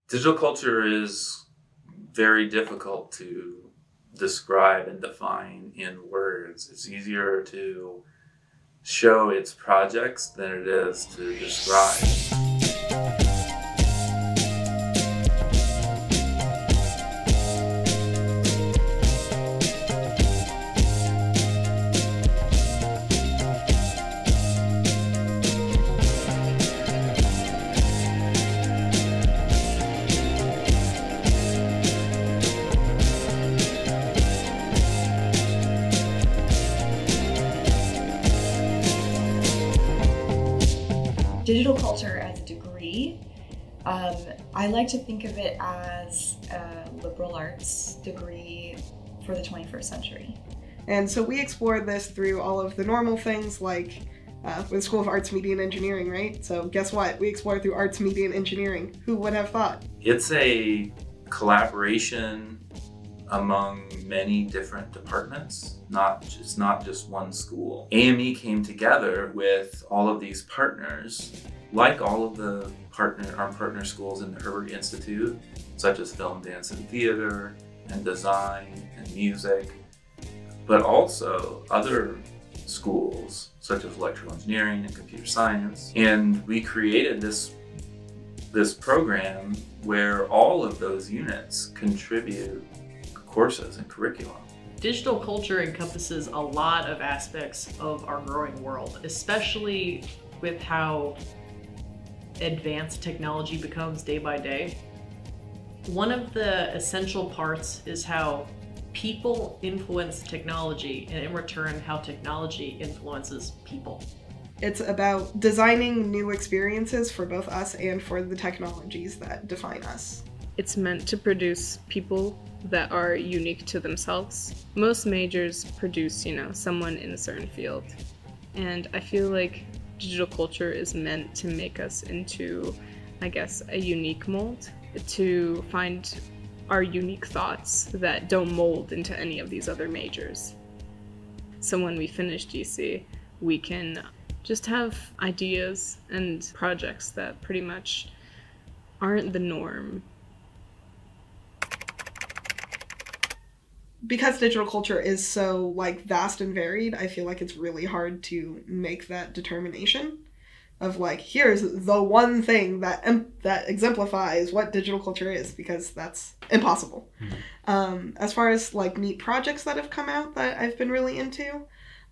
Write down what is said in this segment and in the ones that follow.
Digital culture is very difficult to describe and define in words. It's easier to show its projects than it is to describe. Digital culture as a degree, I like to think of it as a liberal arts degree for the 21st century. And so we explore this through all of the normal things like with School of Arts, Media, and Engineering, right? So guess what? We explore through arts, media, and engineering. Who would have thought? It's a collaboration among many different departments, it's not just one school. AME came together with all of these partners, like all of the our partner schools in the Herbert Institute, such as film, dance, and theater, and design, and music, but also other schools, such as electrical engineering and computer science. And we created this program where all of those units contribute courses and curriculum. Digital culture encompasses a lot of aspects of our growing world, especially with how advanced technology becomes day by day. One of the essential parts is how people influence technology, and in return, how technology influences people. It's about designing new experiences for both us and for the technologies that define us. It's meant to produce people that are unique to themselves. Most majors produce, someone in a certain field. And I feel like digital culture is meant to make us into, a unique mold, to find our unique thoughts that don't mold into any of these other majors. So when we finish GC, we can just have ideas and projects that pretty much aren't the norm. Because digital culture is so vast and varied, I feel like it's really hard to make that determination of here's the one thing that exemplifies what digital culture is, because that's impossible. Mm-hmm. As far as neat projects that have come out that I've been really into.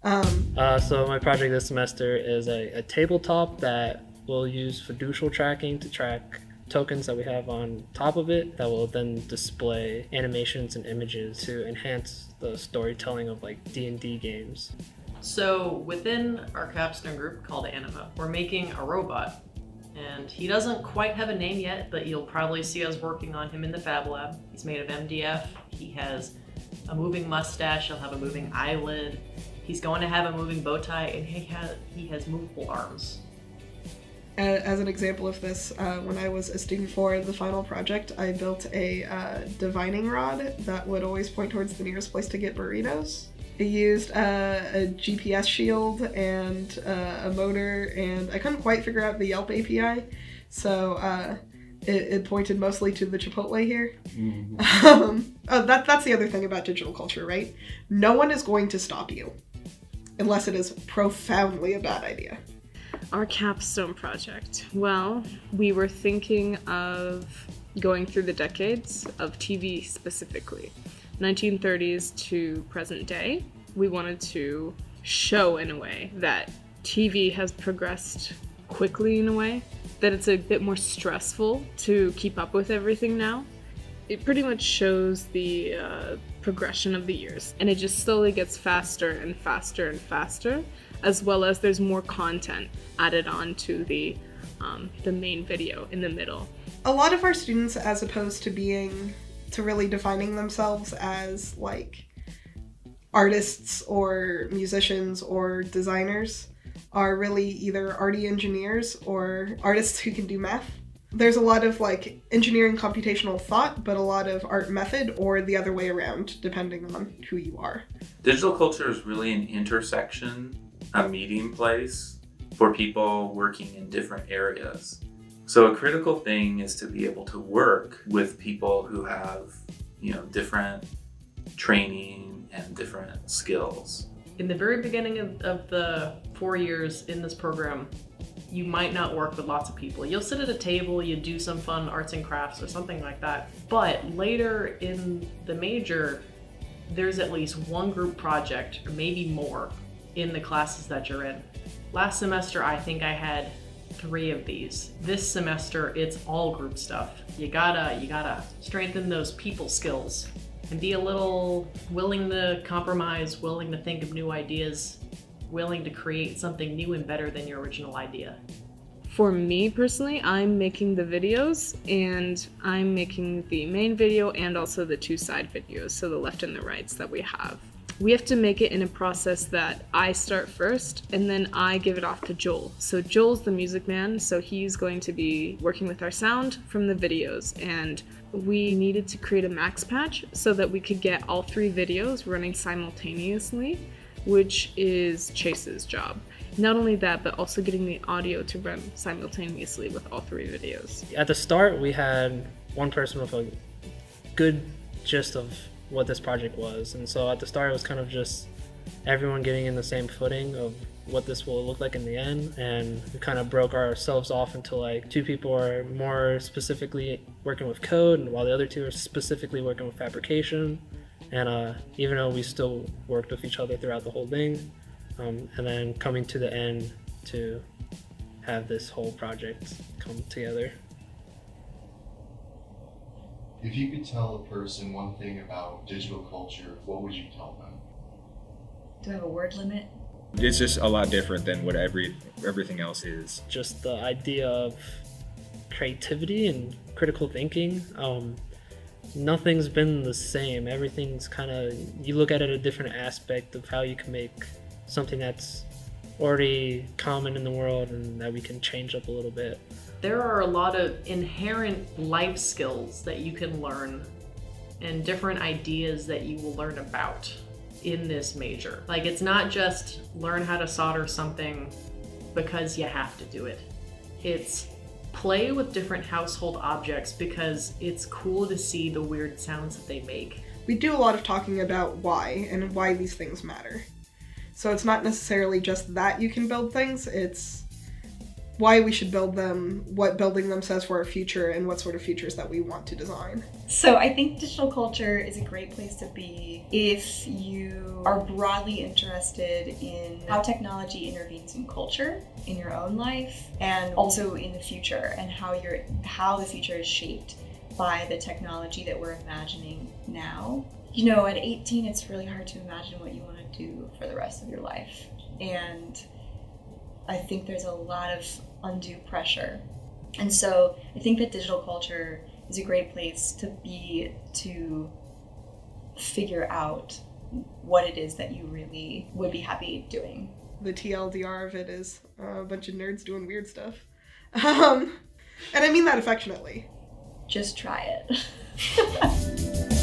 So my project this semester is a tabletop that will use fiducial tracking to track tokens that we have on top of it that will then display animations and images to enhance the storytelling of D&D games. So within our Capstone group called Anima, we're making a robot, and he doesn't quite have a name yet, but you'll probably see us working on him in the Fab Lab. He's made of MDF, he has a moving mustache, he'll have a moving eyelid, he's going to have a moving bow tie, and he has movable arms. As an example of this, when I was a student for the final project, I built a divining rod that would always point towards the nearest place to get burritos. It used a GPS shield and a motor, and I couldn't quite figure out the Yelp API, so it pointed mostly to the Chipotle here. Mm-hmm. That's the other thing about digital culture, right? No one is going to stop you, unless it is profoundly a bad idea. Our capstone project. Well, we were thinking of going through the decades of TV specifically, 1930s to present day. We wanted to show in a way that TV has progressed quickly in a way, that it's a bit more stressful to keep up with everything now. It pretty much shows the progression of the years, and it just slowly gets faster and faster and faster, as well as there's more content added on to the main video in the middle. A lot of our students, as opposed to really defining themselves as artists or musicians or designers, are really either arty engineers or artists who can do math. There's a lot of engineering computational thought, but a lot of art method, or the other way around, depending on who you are. Digital culture is really an intersection, a meeting place for people working in different areas. So a critical thing is to be able to work with people who have, different training and different skills. In the very beginning of the 4 years in this program, you might not work with lots of people. You'll sit at a table, you do some fun arts and crafts or something like that. But later in the major, there's at least one group project, or maybe more, in the classes that you're in. Last semester, I think I had 3 of these. This semester, it's all group stuff. You gotta strengthen those people skills and be a little willing to compromise, willing to think of new ideas, willing to create something new and better than your original idea. For me personally, I'm making the videos, and I'm making the main video and also the 2 side videos, so the left and the rights that we have. We have to make it in a process that I start first, and then I give it off to Joel. So Joel's the music man, so he's going to be working with our sound from the videos, and we needed to create a max patch so that we could get all 3 videos running simultaneously, which is Chase's job. Not only that, but also getting the audio to run simultaneously with all 3 videos. At the start, we had one person with a good gist of what this project was, and so at the start it was kind of just everyone getting in the same footing of what this will look like in the end, and we kind of broke ourselves off into like 2 people are more specifically working with code, and while the other 2 are specifically working with fabrication. And even though we still worked with each other throughout the whole thing, and then coming to the end to have this whole project come together. If you could tell a person one thing about digital culture, what would you tell them? Do I have a word limit? It's just a lot different than what everything else is. Just the idea of creativity and critical thinking. Nothing's been the same. Everything's kind of, you look at it a different aspect of how you can make something that's already common in the world and that we can change up a little bit. There are a lot of inherent life skills that you can learn and different ideas that you will learn about in this major. Like, it's not just learn how to solder something because you have to do it. It's play with different household objects because it's cool to see the weird sounds that they make. We do a lot of talking about why and why these things matter. So it's not necessarily just that you can build things, it's why we should build them, what building them says for our future, and what sort of futures that we want to design. So I think digital culture is a great place to be if you are broadly interested in how technology intervenes in culture, in your own life, and also in the future, and how the future is shaped by the technology that we're imagining now. At 18, it's really hard to imagine what you want to do for the rest of your life. And I think there's a lot of undue pressure. And so I think that digital culture is a great place to be, to figure out what it is that you really would be happy doing. The TLDR of it is a bunch of nerds doing weird stuff. And I mean that affectionately. Just try it.